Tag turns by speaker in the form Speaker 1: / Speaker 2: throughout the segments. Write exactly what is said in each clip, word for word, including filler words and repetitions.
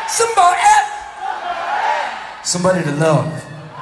Speaker 1: Somebody, somebody to love.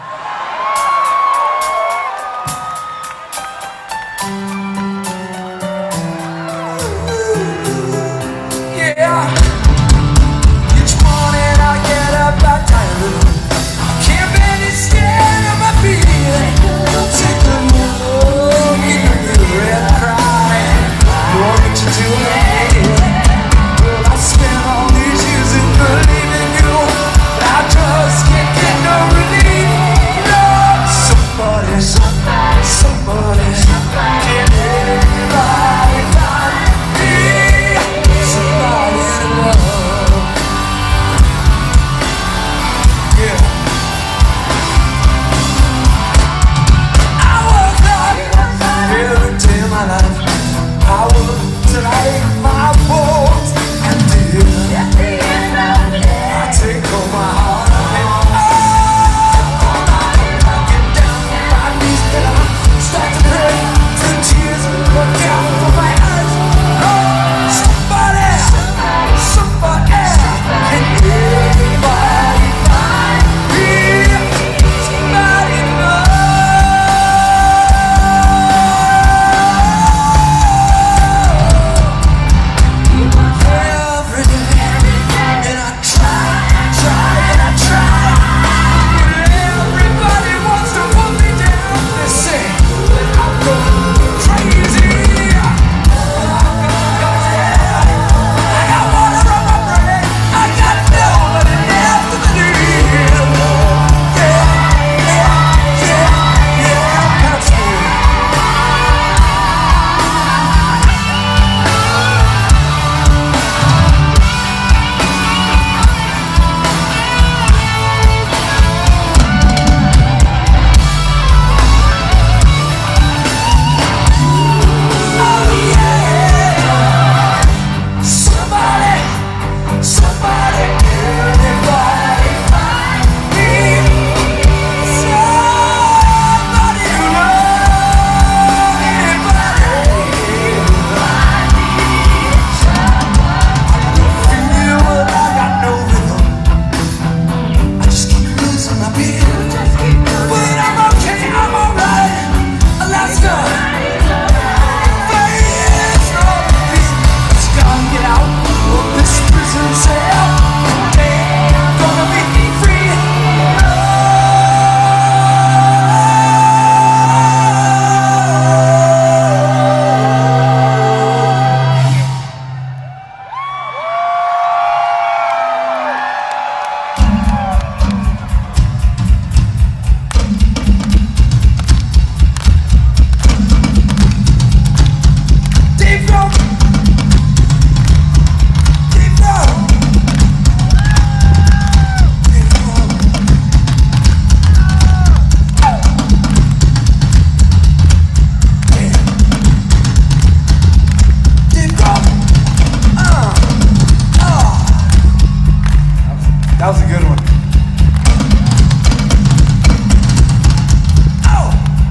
Speaker 1: Yeah. Each morning I get up, I tired. Can't barely stand on my feet. Take a look in the mirror and cry. What would you do with me? Well, I spent all these years in believing you, but I just can't get no relief. No, somebody, somebody, somebody, can anybody find me? Somebody to love. Yeah. I was not every day of my life. I was till I ate my balls and did. I take all my heart and oh, I get down on my knees and I start to pray till tears run down from my eyes. Oh, somebody, somebody, can anybody find me? Somebody to love. Every day, and I try, try, and I try. But everybody wants to put me down. They say that I'm going crazy. I got water on my brain. I got nobody left to believe. Yeah, yeah, yeah, yeah, I'm kind of scared. Oh yeah, somebody, somebody, anybody find me? Somebody to love, anybody find me? Feel what I got no rhythm. I just keep losing my beat. But I'm okay, I'm alright. Alaska. Vegas, no beat. Just gotta get out of this prison cell. Ain't gonna be free. Deep throat. Deep throat. Deep throat. Yeah. Deep throat. Uh. Oh. That was a good one. Oh.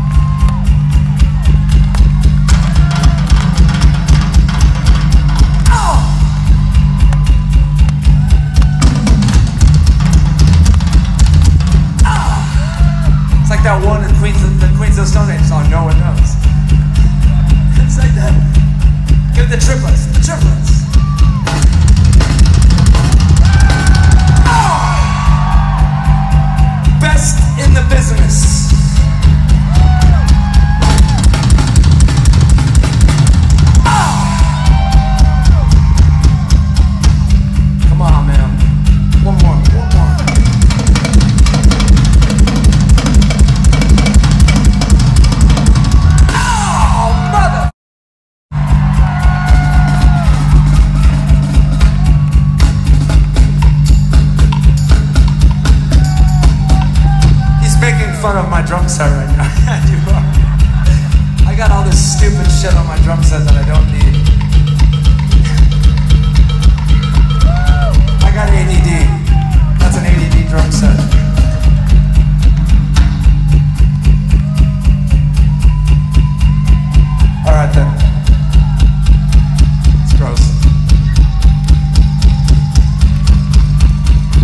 Speaker 1: Oh. Oh. It's like that one in Queens of the Queens of Stone Age song, No One Knows. It's like that. Give it the triplets, the triplets. Oh. Best in the business. Oh. Come on, man. One more, one more. Oh, mother. He's making fun of my drum set right now. You are. I got all this stupid shit on my drum set that I don't need. I got A D D. That's an A D D drum set. All right then. It's gross.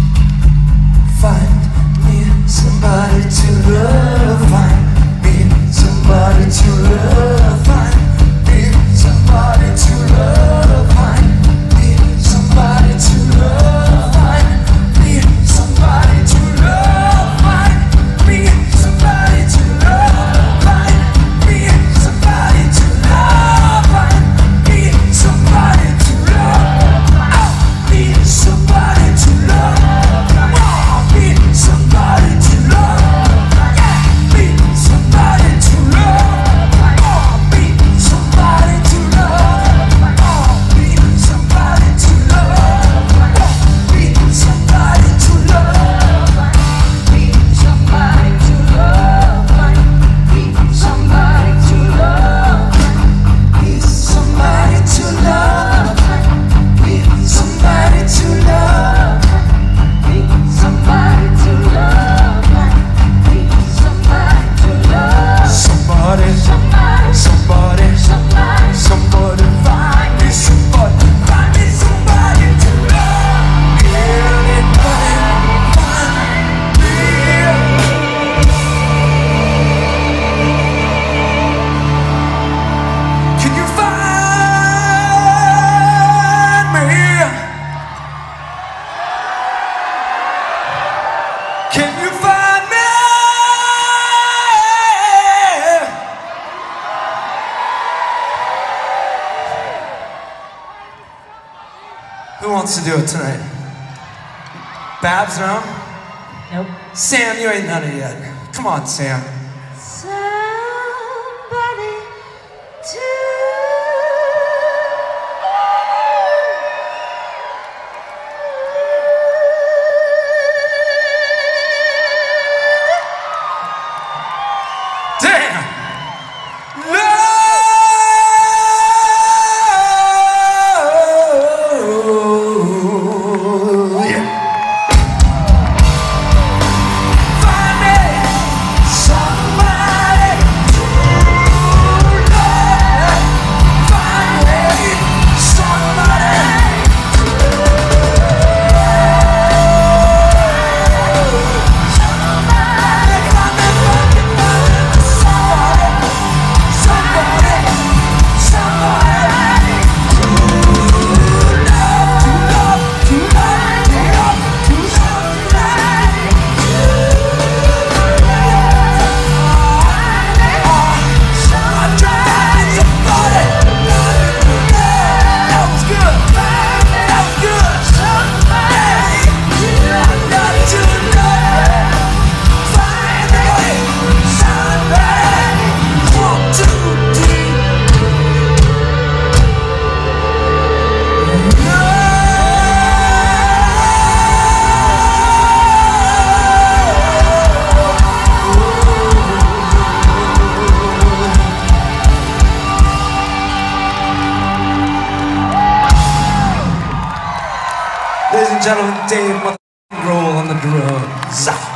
Speaker 1: wants to do it tonight? Babs, no?
Speaker 2: Nope.
Speaker 1: Sam, you ain't done it yet. Come on, Sam.
Speaker 2: Somebody to
Speaker 1: Damn! Ladies and gentlemen, Dave Grohl on the drums.